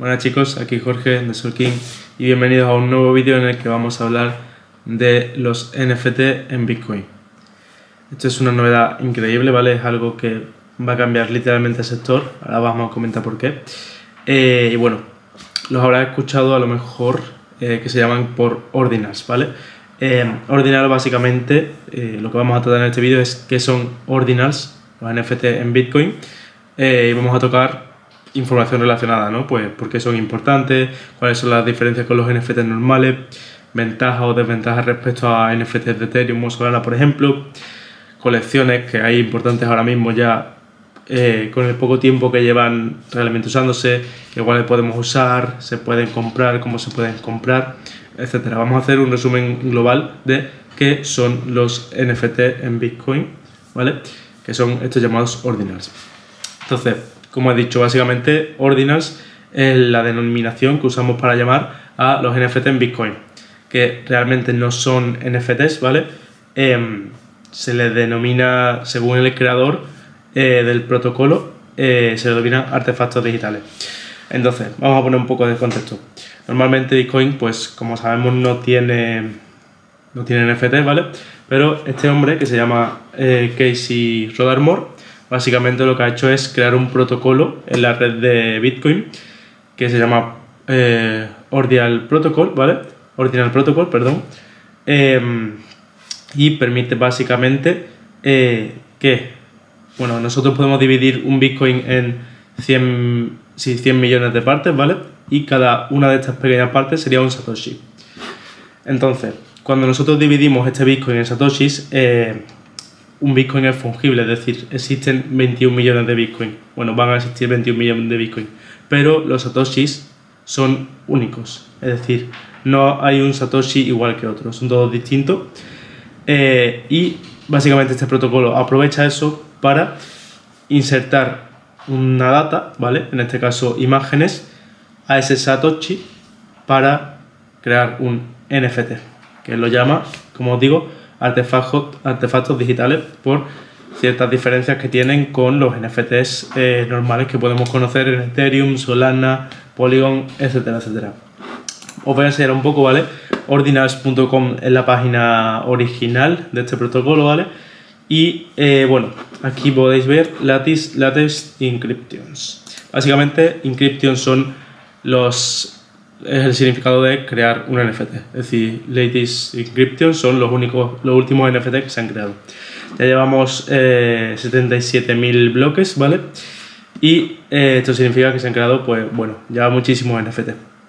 Buenas chicos, aquí Jorge de Sol King y bienvenidos a un nuevo vídeo en el que vamos a hablar de los NFT en Bitcoin. Esto es una novedad increíble, ¿vale? Es algo que va a cambiar literalmente el sector, ahora vamos a comentar por qué. Y bueno, los habrás escuchado a lo mejor que se llaman por ordinals, ¿vale? Ordinal básicamente, lo que vamos a tratar en este vídeo es qué son ordinals, los NFT en Bitcoin, y vamos a tocar información relacionada, ¿no? Pues por qué son importantes, cuáles son las diferencias con los NFTs normales, ventajas o desventajas respecto a NFTs de Ethereum o Solana, por ejemplo, colecciones que hay importantes ahora mismo ya con el poco tiempo que llevan realmente usándose, que cuáles podemos usar, se pueden comprar, cómo se pueden comprar, etcétera. Vamos a hacer un resumen global de qué son los NFT en Bitcoin, ¿vale? Que son estos llamados ordinals. Entonces, como he dicho, básicamente ordinals es la denominación que usamos para llamar a los NFT en Bitcoin, que realmente no son NFTs, ¿vale? Se les denomina, según el creador del protocolo, se le denominan artefactos digitales. Entonces, vamos a poner un poco de contexto. Normalmente Bitcoin, pues como sabemos, no tiene NFTs, ¿vale? Pero este hombre, que se llama Casey Rodarmor, básicamente lo que ha hecho es crear un protocolo en la red de Bitcoin que se llama Ordinal Protocol, ¿vale? Ordinal Protocol, perdón. Y permite básicamente que, bueno, nosotros podemos dividir un Bitcoin en 100 millones de partes, ¿vale? Y cada una de estas pequeñas partes sería un Satoshi. Entonces, cuando nosotros dividimos este Bitcoin en Satoshis, un Bitcoin es fungible, es decir, existen 21 millones de Bitcoin. Bueno, van a existir 21 millones de Bitcoin, pero los Satoshis son únicos, es decir, no hay un Satoshi igual que otro, son todos distintos. Y básicamente este protocolo aprovecha eso para insertar una data, ¿vale? En este caso imágenes, a ese Satoshi para crear un NFT, que lo llama, como os digo, artefactos digitales, por ciertas diferencias que tienen con los NFTs normales que podemos conocer en Ethereum, Solana, Polygon, etcétera, etcétera. Os voy a enseñar un poco, ¿vale? Ordinals.com es la página original de este protocolo, ¿vale? Y bueno, aquí podéis ver latest encryptions. Básicamente, encryptions es el significado de crear un NFT, es decir, latest encryptions son los últimos NFT que se han creado. Ya llevamos 77.000 bloques, ¿vale? Y esto significa que se han creado, pues bueno, ya muchísimos NFT.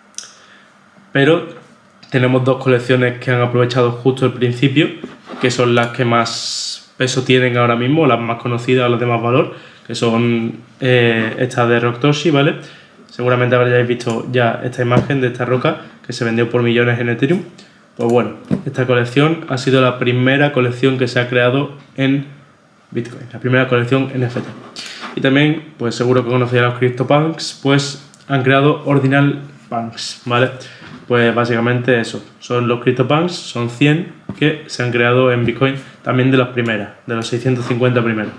Pero tenemos dos colecciones que han aprovechado justo el principio, que son las que más peso tienen ahora mismo, las más conocidas, las de más valor, que son estas de Roktoshi, ¿vale? Seguramente habréis visto ya esta imagen de esta roca que se vendió por millones en Ethereum. Pues bueno, esta colección ha sido la primera colección que se ha creado en Bitcoin, la primera colección NFT. Y también, pues seguro que conocéis a los CryptoPunks, pues han creado Ordinal Punks, ¿vale? Pues básicamente eso, son los CryptoPunks, son 100 que se han creado en Bitcoin, también de las primeras, de los 650 primeros.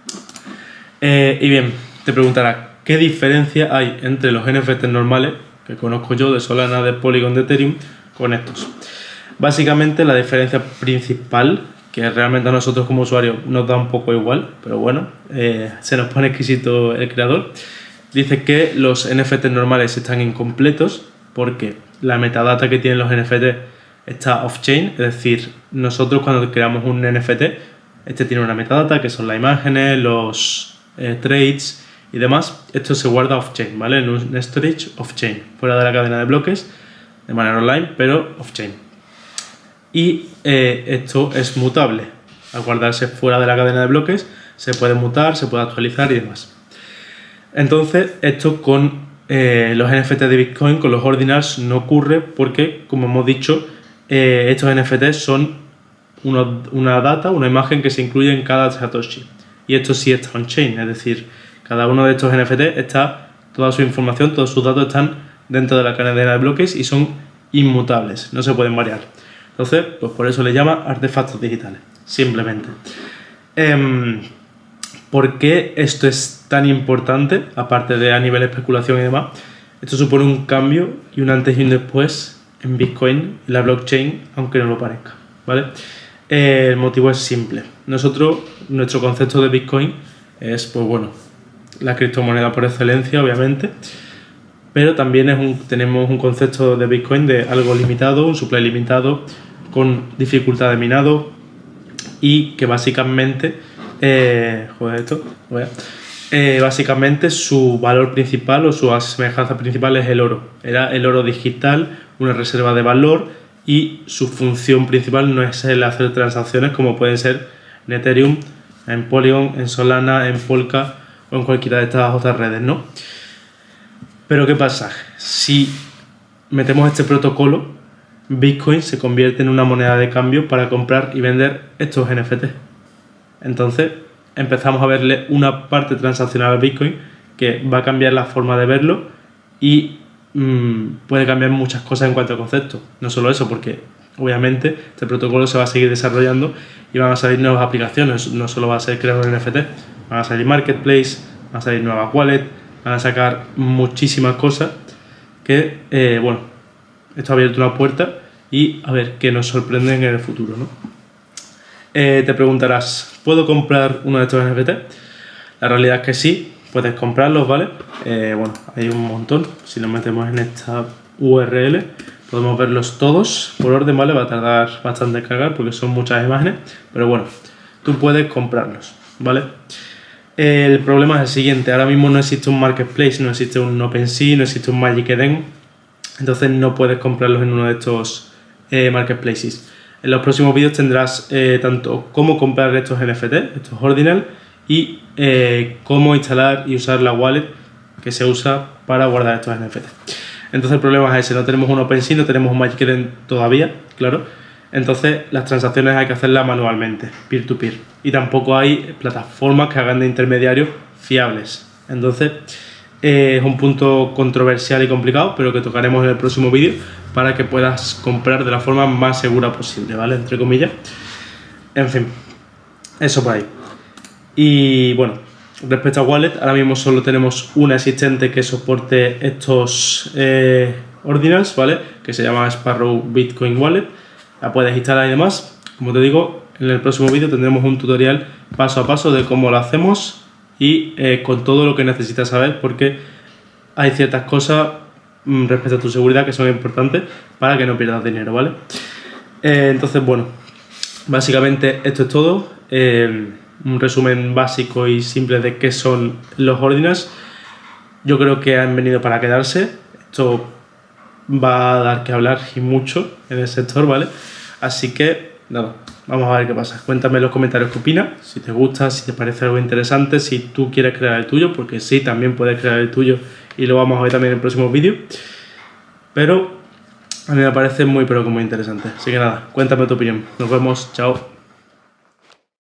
Y bien, te preguntarás, ¿qué diferencia hay entre los NFTs normales, que conozco yo, de Solana, de Polygon, de Ethereum, con estos? Básicamente la diferencia principal, que realmente a nosotros como usuarios nos da un poco igual, pero bueno, se nos pone exquisito el creador, dice que los NFTs normales están incompletos porque la metadata que tienen los NFTs está off-chain, es decir, nosotros cuando creamos un NFT, este tiene una metadata que son las imágenes, los trades y demás. Esto se guarda off-chain, ¿vale? En un storage off-chain, fuera de la cadena de bloques, de manera online, pero off-chain. Y esto es mutable. Al guardarse fuera de la cadena de bloques, se puede mutar, se puede actualizar y demás. Entonces, esto con los NFT de Bitcoin, con los ordinals, no ocurre porque, como hemos dicho, estos NFTs son una data, una imagen que se incluye en cada Satoshi. Y esto sí está on-chain, es decir, cada uno de estos NFT está, toda su información, todos sus datos están dentro de la cadena de bloques y son inmutables, no se pueden variar. Entonces, pues por eso le llama artefactos digitales, simplemente. ¿Por qué esto es tan importante, aparte de a nivel de especulación y demás? Esto supone un cambio y un antes y un después en Bitcoin, en la blockchain, aunque no lo parezca, ¿vale? El motivo es simple. Nuestro concepto de Bitcoin es, pues bueno, la criptomoneda por excelencia, obviamente, pero también tenemos un concepto de Bitcoin de algo limitado, un supply limitado, con dificultad de minado y que básicamente, básicamente su valor principal o su semejanza principal es el oro. Era el oro digital, una reserva de valor, y su función principal no es el hacer transacciones como pueden ser en Ethereum, en Polygon, en Solana, en Polka o en cualquiera de estas otras redes, ¿no? Pero ¿qué pasa? Si metemos este protocolo, Bitcoin se convierte en una moneda de cambio para comprar y vender estos NFT. Entonces empezamos a verle una parte transaccional a Bitcoin que va a cambiar la forma de verlo y puede cambiar muchas cosas en cuanto a concepto. No solo eso, porque obviamente este protocolo se va a seguir desarrollando y van a salir nuevas aplicaciones. No solo va a ser crear un NFT, van a salir marketplace, van a salir nuevas wallets, van a sacar muchísimas cosas que, bueno, esto ha abierto una puerta y a ver qué nos sorprenden en el futuro, ¿no? Te preguntarás, ¿puedo comprar uno de estos NFT? La realidad es que sí, puedes comprarlos, ¿vale? Bueno, hay un montón. Si nos metemos en esta URL podemos verlos todos por orden, ¿vale? Va a tardar bastante en cargar porque son muchas imágenes, pero bueno, tú puedes comprarlos, ¿vale? El problema es el siguiente: ahora mismo no existe un marketplace, no existe un OpenSea, no existe un Magic Eden, entonces no puedes comprarlos en uno de estos marketplaces. En los próximos vídeos tendrás tanto cómo comprar estos NFT, estos Ordinal, y cómo instalar y usar la wallet que se usa para guardar estos NFT. Entonces el problema es ese: no tenemos un OpenSea, no tenemos un Magic Eden todavía, claro. Entonces las transacciones hay que hacerlas manualmente, peer-to-peer. Y tampoco hay plataformas que hagan de intermediarios fiables. Entonces es un punto controversial y complicado, pero que tocaremos en el próximo vídeo para que puedas comprar de la forma más segura posible, ¿vale? Entre comillas. En fin, eso por ahí. Y bueno, respecto a wallet, ahora mismo solo tenemos una existente que soporte estos ordinals, ¿vale? Que se llama Sparrow Bitcoin Wallet. La puedes instalar y demás. Como te digo, en el próximo vídeo tendremos un tutorial paso a paso de cómo lo hacemos y con todo lo que necesitas saber, porque hay ciertas cosas respecto a tu seguridad que son importantes para que no pierdas dinero, ¿vale? Entonces, bueno, básicamente esto es todo. Un resumen básico y simple de qué son los ordinals. Yo creo que han venido para quedarse. Esto va a dar que hablar y mucho en el sector, ¿vale? Así que, nada, vamos a ver qué pasa. Cuéntame en los comentarios qué opinas, si te gusta, si te parece algo interesante, si tú quieres crear el tuyo, porque sí, también puedes crear el tuyo y lo vamos a ver también en el próximo vídeo. Pero a mí me parece muy, pero que muy interesante. Así que nada, cuéntame tu opinión. Nos vemos, chao.